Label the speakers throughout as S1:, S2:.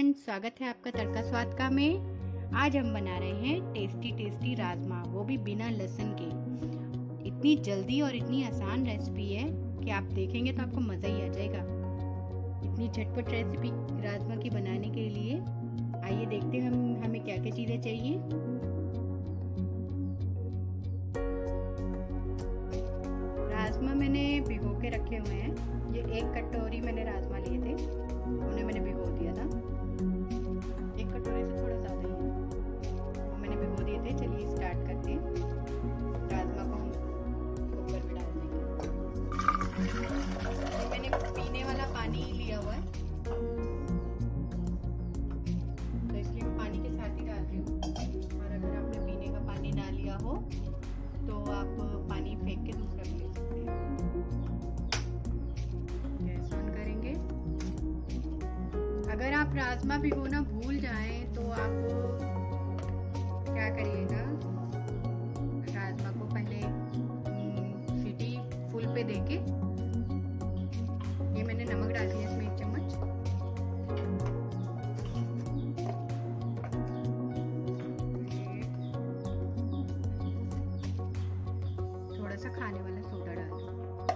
S1: Friends, स्वागत है आपका तड़का स्वाद का में। आज हम बना रहे हैं टेस्टी राजमा, वो भी बिना लहसुन के। इतनी जल्दी और इतनी आसान रेसिपी है कि आप देखेंगे तो आपको मज़ा ही आ जाएगा। इतनी झटपट रेसिपी राजमा की बनाने के लिए आइए देखते हैं हमें क्या क्या चीज़ें चाहिए। राजमा मैंने भिगो के रखे हुए हैं। ये 1 कटोरी मैंने राजमा लिए थे, उन्हें मैंने भिगो दिया था। 1 कटोरी से थोड़ा ज़्यादा ही है, वो मैंने भिगो दिए थे। चलिए स्टार्ट करते हैं। राजमा को हम कुकर में डाल देंगे। मैंने पीने वाला पानी लिया हुआ है, तो इसलिए मैं पानी के साथ ही डाल रही हूँ। और अगर आपने पीने का पानी ना लिया हो तो आप पानी फेंक के दूसरा भी ले सकते हैं। गैस ऑन करेंगे। अगर आप राजमा भिगोना भूल जाएं तो आप क्या करिएगा, राजमा को पहले सीटी फुल पे देके, ये मैंने नमक डाल दिया इसमें 1 चम्मच। थोड़ा सा खाने वाला सोडा डाल दिया।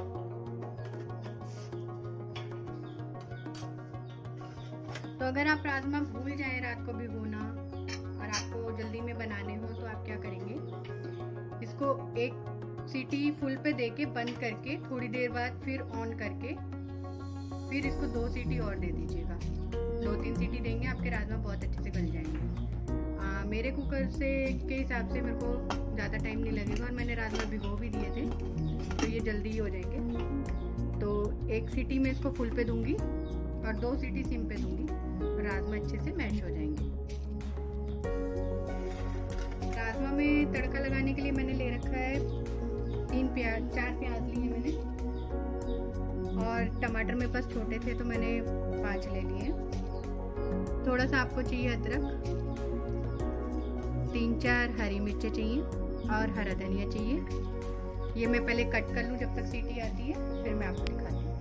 S1: तो अगर आप राजमा भूल जाएं रात को भिगोना और आपको जल्दी में बनाने हो तो आप क्या करेंगे, इसको 1 सीटी फुल पे देके बंद करके थोड़ी देर बाद फिर ऑन करके फिर इसको 2 सीटी और दे दीजिएगा। 2-3 सीटी देंगे, आपके राजमा बहुत अच्छे से गल जाएंगे। मेरे कुकर से के हिसाब से मेरे को ज़्यादा टाइम नहीं लगेगा और मैंने राजमा भिगो भी दिए थे, तो ये जल्दी ही हो जाएंगे। तो 1 सीटी में इसको फुल पे दूंगी और 2 सीटी सिम पे दूंगी, राजमा अच्छे से मैश हो जाएंगे। राजमा में तड़का लगाने के लिए मैंने ले रखा है 4 प्याज लिए मैंने, और टमाटर मेरे पास छोटे थे तो मैंने 5 ले लिए। थोड़ा सा आपको चाहिए अदरक, 3-4 हरी मिर्चें चाहिए और हरा धनिया चाहिए। ये मैं पहले कट कर लूँ जब तक सीटी आती है, फिर मैं आपको दिखाती हूँ।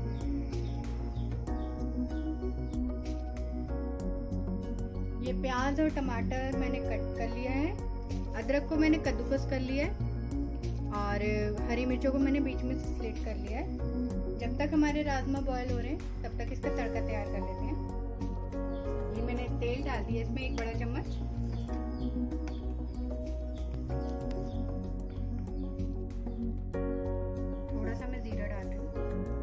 S1: ये प्याज और टमाटर मैंने कट कर लिया है, अदरक को मैंने कद्दूकस कर लिया है और हरी मिर्चों को मैंने बीच में से स्लिट कर लिया है। जब तक हमारे राजमा बॉयल हो रहे हैं तब तक इसका तड़का तैयार कर लेते हैं। ये मैंने तेल डाल दिया इसमें 1 बड़ा चम्मच। थोड़ा सा मैं जीरा डाल रही हूँ।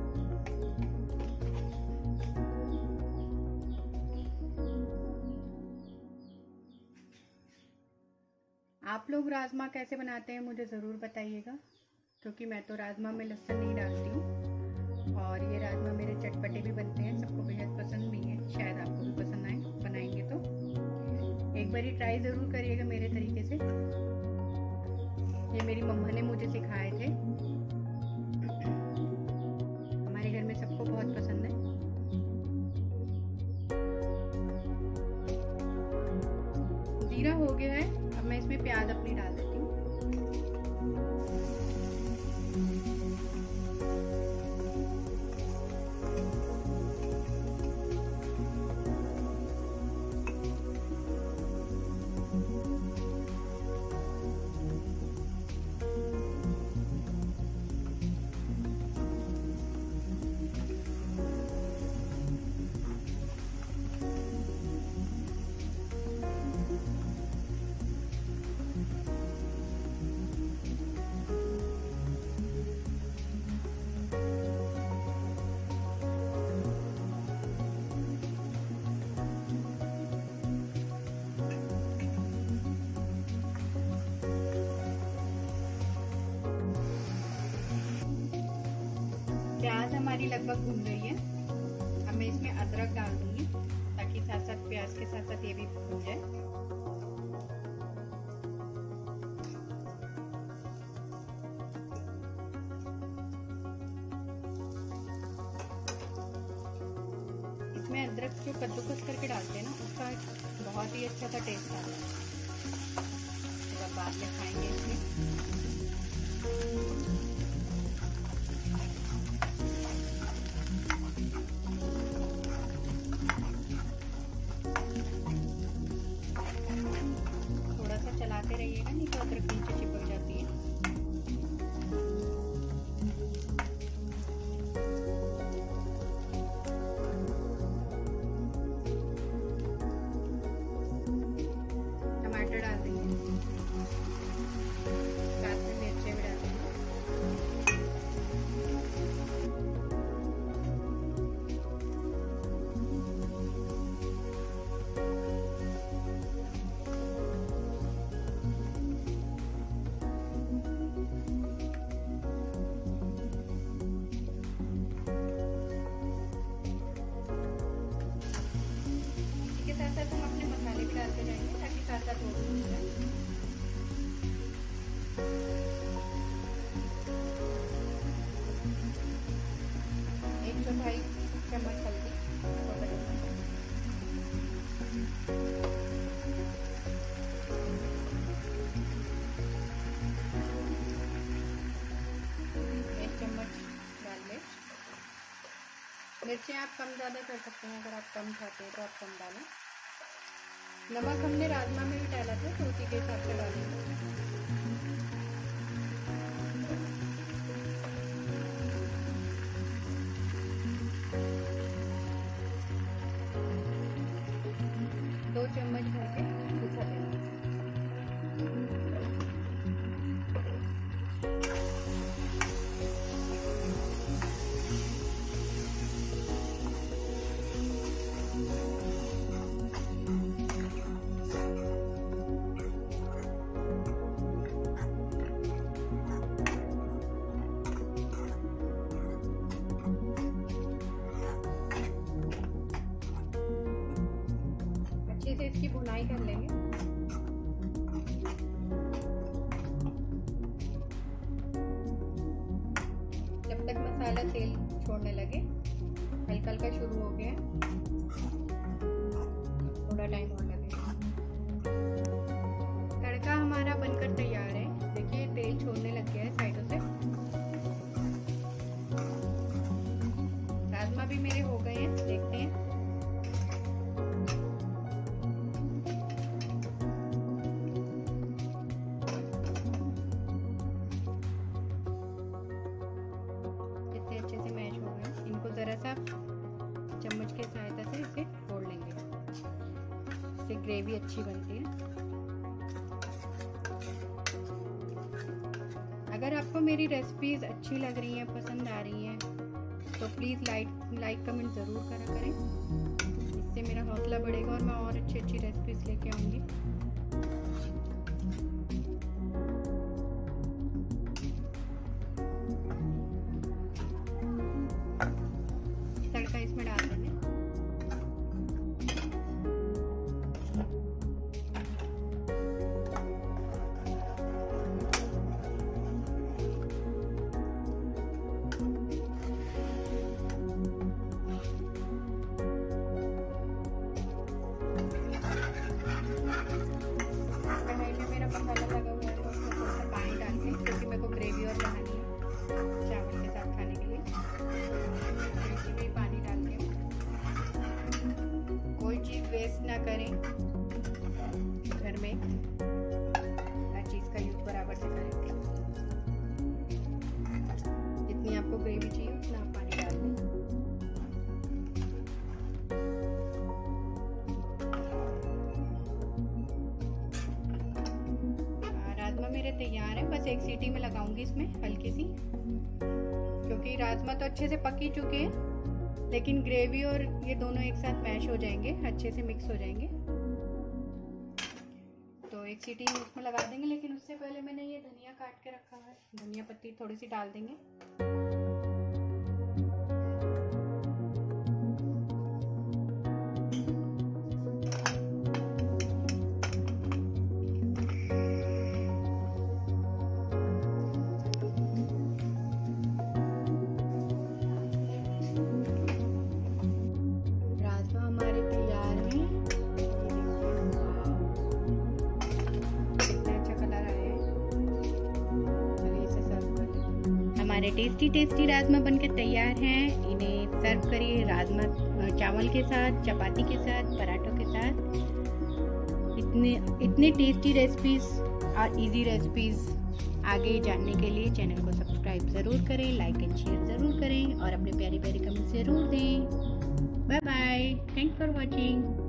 S1: आप लोग राजमा कैसे बनाते हैं मुझे ज़रूर बताइएगा, क्योंकि मैं तो राजमा में लहसुन नहीं डालती हूँ। और ये राजमा मेरे चटपटे भी बनते हैं, सबको बेहद पसंद भी है। शायद आपको भी पसंद आए बनाएंगे तो एक बारी ट्राई ज़रूर करिएगा मेरे तरीके से। ये मेरी मम्मा ने मुझे सिखाए थे, हमारे घर में सबको बहुत पसंद है। जीरा हो गया है, अब मैं इसमें प्याज अपनी डाल देती हूँ। प्याज हमारी लगभग भून गई है। अब मैं इसमें अदरक डाल दूंगी ताकि साथ साथ प्याज के साथ साथ ये भी भून जाए। इसमें अदरक जो कद्दूकस करके डालते हैं ना, उसका बहुत ही अच्छा सा टेस्ट आता है। तो बाद में खाएंगे इसमें। साथ हम अपने मसाले भी डालते जाएंगे ताकि साथ साथ वो भी हो जाए। एक चौथाई चम्मच हल्दी, मिर्चें आप कम ज़्यादा कर सकते हैं, अगर आप कम खाते हैं तो आप कम डालें। नमक हमने राजमा में भी डाला था तो उसी के हिसाब से डालेंगे। दो चम्मच भर के सूखा तेल, से इसकी भुनाई कर लेंगे। जब तक मसाला तेल छोड़ने लगे, हल्का हल्का शुरू हो गया, थोड़ा टाइम और लगेगा। तड़का हमारा बनकर तैयार है। देखिए तेल छोड़ने लग गया है साइडों से। राजमा भी मेरे हो गए हैं, देखते हैं। जरा सा चम्मच के सहायता से इसे फोड़ लेंगे, इससे ग्रेवी अच्छी बनती है। अगर आपको मेरी रेसिपीज अच्छी लग रही हैं, पसंद आ रही हैं, तो प्लीज़ लाइक कमेंट ज़रूर करा करें। इससे मेरा हौसला बढ़ेगा और मैं और अच्छी रेसिपीज लेके आऊँगी। इसमें डाल देंगे। कढ़ाई में मेरा मसाला लगा हुआ है तो उसमें थोड़ा सा पानी डाल के, क्योंकि मेरे को ग्रेवी और बनानी है चावल के साथ खाने के लिए। इसमें पानी डाल के, कोई चीज़ वेस्ट ना करें, घर में हर चीज़ का यूज बराबर से करें। जितनी आपको ग्रेवी चाहिए उतना आप पानी डाल दें। राजमा मेरे तैयार है, बस एक सीटी में लगाऊंगी इसमें हल्की सी, क्योंकि राजमा तो अच्छे से पक ही चुके हैं, लेकिन ग्रेवी और ये दोनों एक साथ मैश हो जाएंगे, अच्छे से मिक्स हो जाएंगे। तो एक सीटी इसमें लगा देंगे, लेकिन उससे पहले मैंने ये धनिया काट के रखा है, धनिया पत्ती थोड़ी सी डाल देंगे। हमारे टेस्टी राजमा बनकर तैयार हैं। इन्हें सर्व करिए राजमा चावल के साथ, चपाती के साथ, पराठों के साथ। इतने टेस्टी रेसिपीज और इजी रेसिपीज आगे जानने के लिए चैनल को सब्सक्राइब ज़रूर करें, लाइक एंड शेयर ज़रूर करें और अपने प्यारे प्यारे कमेंट ज़रूर दें। Bye bye, thanks for watching.